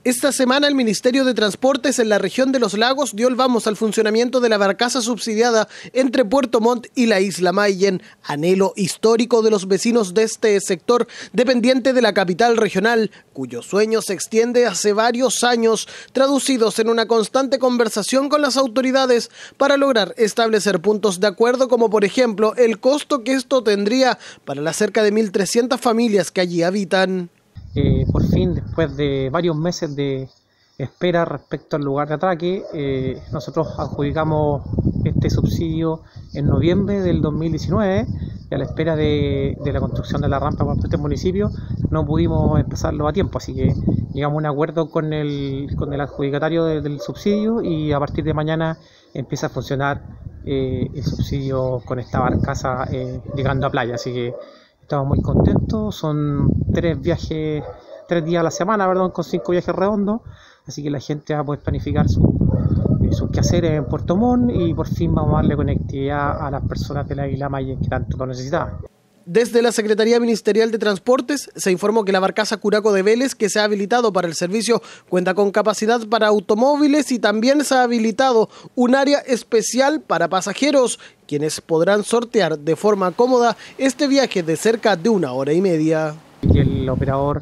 Esta semana el Ministerio de Transportes en la región de Los Lagos dio el vamos al funcionamiento de la barcaza subsidiada entre Puerto Montt y la isla Mayen, anhelo histórico de los vecinos de este sector dependiente de la capital regional, cuyo sueño se extiende hace varios años, traducidos en una constante conversación con las autoridades para lograr establecer puntos de acuerdo, como por ejemplo el costo que esto tendría para las cerca de 1.300 familias que allí habitan. Por fin, después de varios meses de espera respecto al lugar de atraque, nosotros adjudicamos este subsidio en noviembre del 2019 y a la espera de la construcción de la rampa por parte del municipio no pudimos empezarlo a tiempo, así que llegamos a un acuerdo con el adjudicatario del subsidio y a partir de mañana empieza a funcionar el subsidio con esta barcaza llegando a playa, así que estamos muy contentos. Son 3 días a la semana, con 5 viajes redondos, así que la gente va a poder planificar sus quehaceres en Puerto Montt y por fin vamos a darle conectividad a las personas de la isla Mayen que tanto lo necesitaban. Desde la Secretaría Ministerial de Transportes se informó que la barcaza Curaco de Vélez, que se ha habilitado para el servicio, cuenta con capacidad para automóviles y también se ha habilitado un área especial para pasajeros, quienes podrán sortear de forma cómoda este viaje de cerca de 1 hora y media. Y el operador,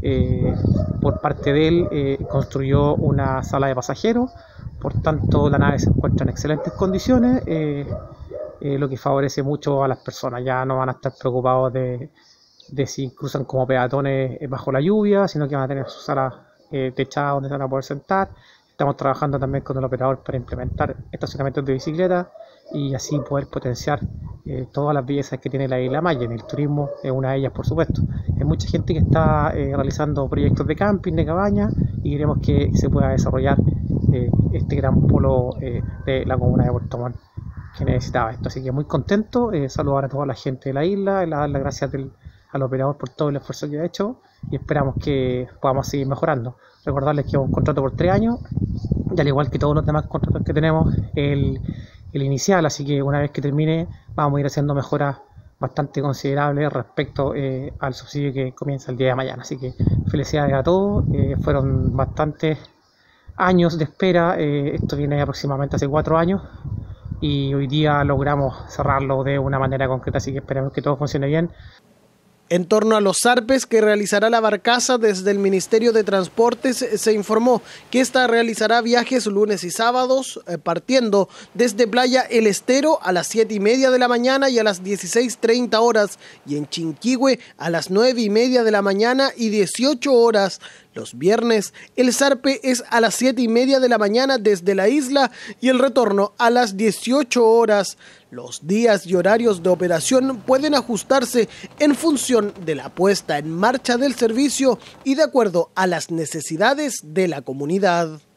por parte de él, construyó una sala de pasajeros, por tanto la nave se encuentra en excelentes condiciones, lo que favorece mucho a las personas. Ya no van a estar preocupados de si cruzan como peatones bajo la lluvia, sino que van a tener su sala techada donde se van a poder sentar. Estamos trabajando también con el operador para implementar estacionamientos de bicicleta y así poder potenciar todas las bellezas que tiene la isla Mayen. El turismo es una de ellas, por supuesto. Hay mucha gente que está realizando proyectos de camping, de cabaña, y queremos que se pueda desarrollar este gran polo de la comuna de Puerto Montt que necesitaba esto. Así que muy contento, saludar a toda la gente de la isla, dar las gracias al operador por todo el esfuerzo que ha hecho y esperamos que podamos seguir mejorando. Recordarles que es un contrato por 3 años y al igual que todos los demás contratos que tenemos, el inicial, así que una vez que termine vamos a ir haciendo mejoras bastante considerables respecto al subsidio que comienza el día de mañana. Así que felicidades a todos, fueron bastantes años de espera, esto viene aproximadamente hace 4 años y hoy día logramos cerrarlo de una manera concreta, así que esperemos que todo funcione bien. En torno a los zarpes que realizará la barcaza, desde el Ministerio de Transportes se informó que esta realizará viajes lunes y sábados, partiendo desde Playa El Estero a las 7:30 de la mañana y a las 16:30 horas, y en Chinquihue a las 9:30 de la mañana y 18 horas. Los viernes el zarpe es a las 7:30 de la mañana desde la isla y el retorno a las 18 horas. Los días y horarios de operación pueden ajustarse en función de la puesta en marcha del servicio y de acuerdo a las necesidades de la comunidad.